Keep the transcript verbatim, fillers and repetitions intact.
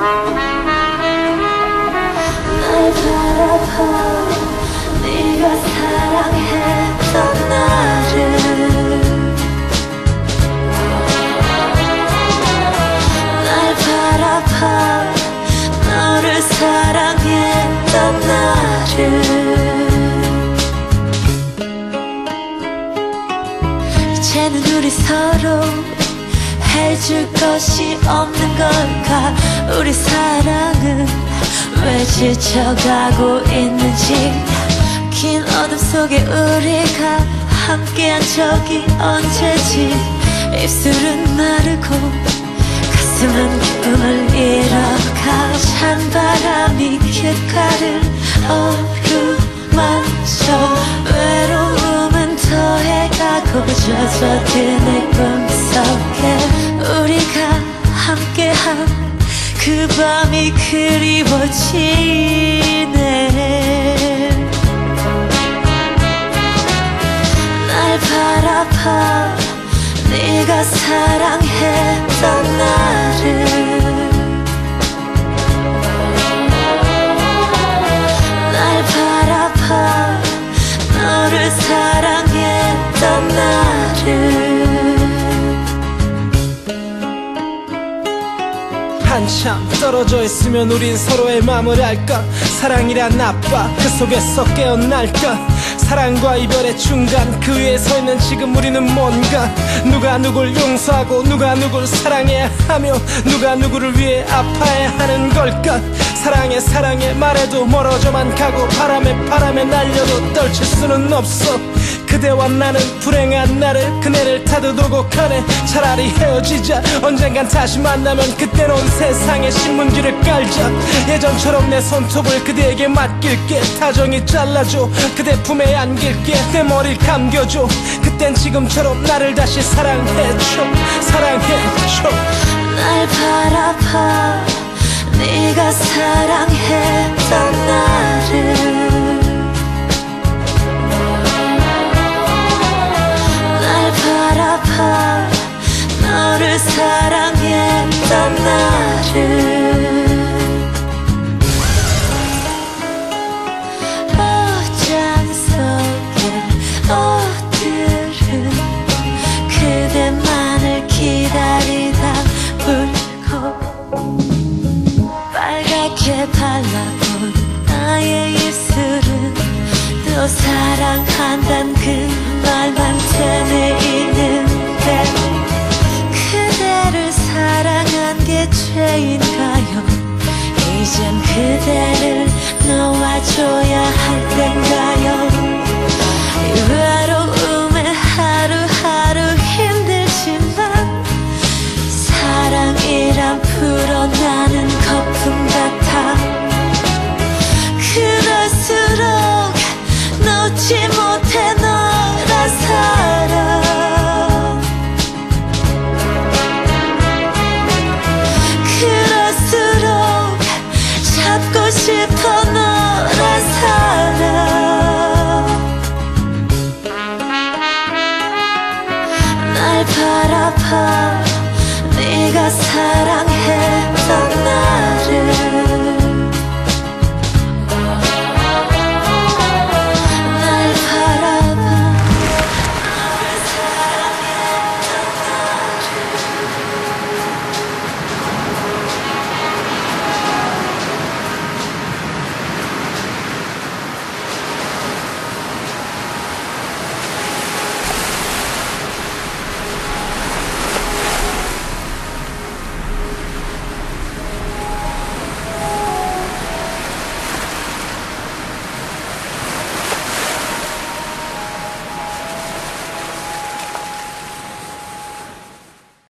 날 바라봐 네가 사랑했던 나를 날 바라봐 너를 사랑했던 나를 이제는 우리 서로 해줄 것이 없는 걸까 우리 사랑은 왜 지쳐가고 있는지 긴 어둠 속에 우리가 함께한 적이 언제지 입술은 마르고 가슴은 기쁨을 잃어가 찬바람이 귓가를 어루만져 외로움은 더해가고 젖어드는 꿈속에 우리가 함께한 그 밤이 그리워지네 날 바라봐 네가 사랑했던 나를 날 바라봐 너를 사랑했던 나를 한참 떨어져 있으면 우린 서로의 마음을 알까 사랑이란 나빠 그 속에서 깨어날까 사랑과 이별의 중간 그 위에 서 있는 지금 우리는 뭔가 누가 누굴 용서하고 누가 누굴 사랑해야 하며 누가 누구를 위해 아파해야 하는 걸까 사랑해 사랑해 말해도 멀어져만 가고 바람에 바람에 날려도 떨칠 수는 없어 그대와 나는 불행한 나를 그네를 타도도고 가네 차라리 헤어지자 언젠간 다시 만나면 그땐 온 세상에 신문지를 깔자 예전처럼 내 손톱을 그대에게 맡길게 다정히 잘라줘 그대 품에 안길게 내 머리를 감겨줘 그땐 지금처럼 나를 다시 사랑해줘 사랑해줘 날 바라봐 네가 사랑했던 나를 날 바라봐 너를 사랑했던 나를 옷장 속에 옷들은 그대만을 기다리다 울고 빨갛게 발라본 나의 입술은 또 사랑한단 그 말만 되뇌이는데 그대를 사랑한 게 죄인가요 이젠 그대를 놓아줘야 할 땐가요